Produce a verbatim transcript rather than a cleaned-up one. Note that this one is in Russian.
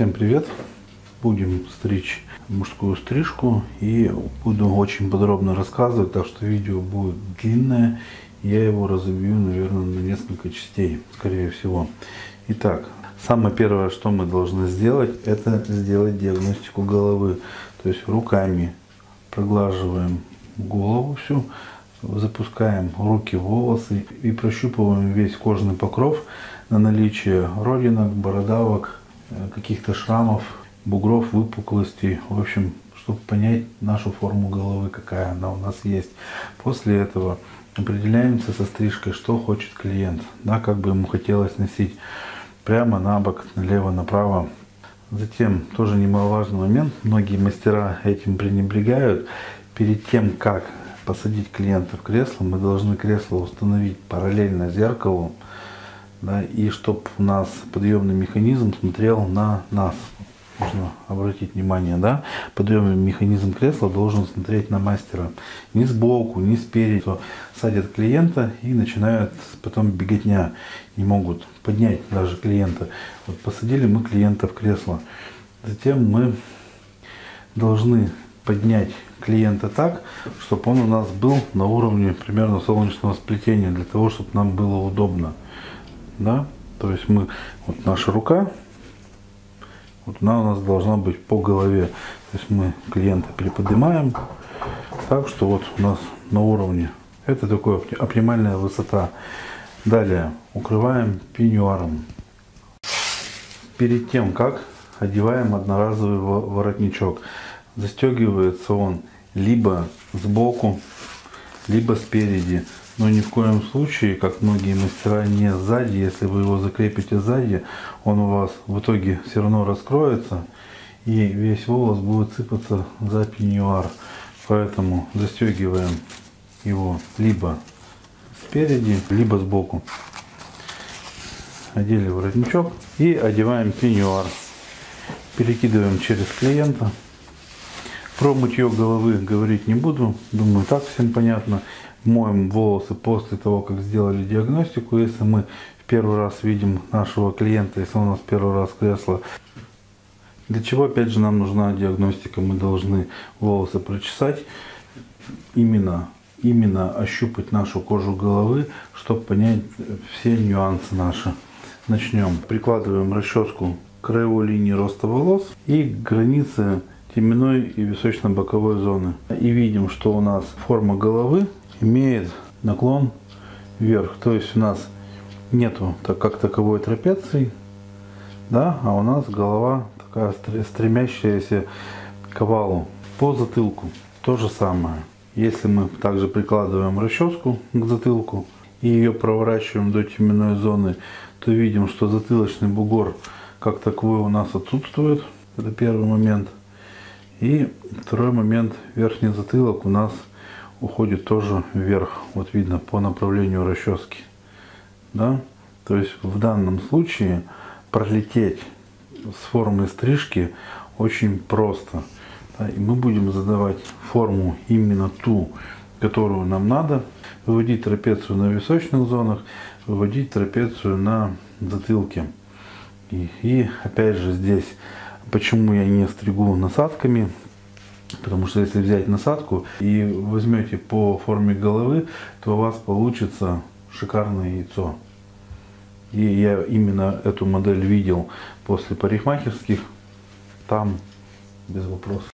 Всем привет! Будем стричь мужскую стрижку и буду очень подробно рассказывать, так что видео будет длинное. Я его разобью, наверное, на несколько частей, скорее всего. Итак, самое первое, что мы должны сделать, это сделать диагностику головы. То есть руками проглаживаем голову всю, запускаем руки в волосы и прощупываем весь кожный покров на наличие родинок, бородавок, каких-то шрамов, бугров, выпуклостей. В общем, чтобы понять нашу форму головы, какая она у нас есть. После этого определяемся со стрижкой, что хочет клиент. Да, как бы ему хотелось носить прямо, на бок, налево, направо. Затем тоже немаловажный момент. Многие мастера этим пренебрегают. Перед тем, как посадить клиента в кресло, мы должны кресло установить параллельно зеркалу, да, и чтобы у нас подъемный механизм смотрел на нас. Нужно обратить внимание, да, подъемный механизм кресла должен смотреть на мастера. Ни сбоку, ни спереди. Садят клиента и начинают потом беготня. Не могут поднять даже клиента. Вот посадили мы клиента в кресло. Затем мы должны поднять клиента так, чтобы он у нас был на уровне примерно солнечного сплетения, для того, чтобы нам было удобно. Да? То есть мы, вот наша рука, вот она у нас должна быть по голове. То есть мы клиента приподнимаем так, что вот у нас на уровне. Это такая оптимальная высота. Далее укрываем пеньюаром. Перед тем, как одеваем одноразовый воротничок. Застегивается он либо сбоку, либо спереди. Но ни в коем случае, как многие мастера, не сзади. Если вы его закрепите сзади, он у вас в итоге все равно раскроется. И весь волос будет сыпаться за пеньюар. Поэтому застегиваем его либо спереди, либо сбоку. Одели воротничок и одеваем пеньюар. Перекидываем через клиента. Про мытье головы говорить не буду. Думаю, так всем понятно. Моем волосы после того, как сделали диагностику. Если мы в первый раз видим нашего клиента, если у нас первый раз кресло. Для чего, опять же, нам нужна диагностика? Мы должны волосы прочесать. Именно, именно ощупать нашу кожу головы, чтобы понять все нюансы наши. Начнем. Прикладываем расческу к краевой линии роста волос и границы теменной и височно-боковой зоны. И видим, что у нас форма головы имеет наклон вверх. То есть у нас нету так как таковой трапеции, да, а у нас голова такая стремящаяся к овалу. По затылку то же самое. Если мы также прикладываем расческу к затылку и ее проворачиваем до теменной зоны, то видим, что затылочный бугор как таковой у нас отсутствует. Это первый момент. И второй момент, верхний затылок у нас уходит тоже вверх. Вот видно по направлению расчески. Да? То есть в данном случае пролететь с формой стрижки очень просто. Да? И мы будем задавать форму именно ту, которую нам надо. Выводить трапецию на височных зонах, выводить трапецию на затылке. И, и опять же здесь, почему я не стригу насадками? Потому что если взять насадку и возьмете по форме головы, то у вас получится шикарное яйцо. И я именно эту модель видел после парикмахерских. Там без вопросов.